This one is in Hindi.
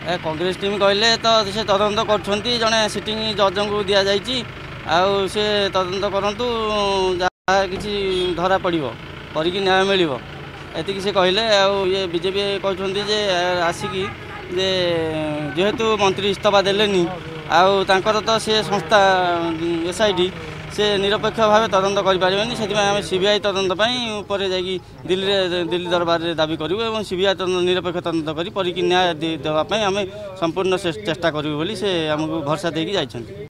कांग्रेस टीम कहले तो से तदंत कर जड़े सिटिंग जज को दि जाइए आउ से तदंत करूँ जहाँ कि धरा पड़ो करी न्याय मिल एति से कहले ये बीजेपी कहते जे आसिकी जे जेहेतु मंत्री इस्तीफा देलेनी आउर तो से संस्था एसआईटी से निरपेक्ष भाव तदंत करें से आम सीबीआई तदंत पर दिल्ली दरबार में दाबी करूँ और सीबीआई निरपेक्ष तदंत करी न्याय देवाई आम संपूर्ण चेष्टा करूँ से आमको भरसा देकी जाइछन्ति।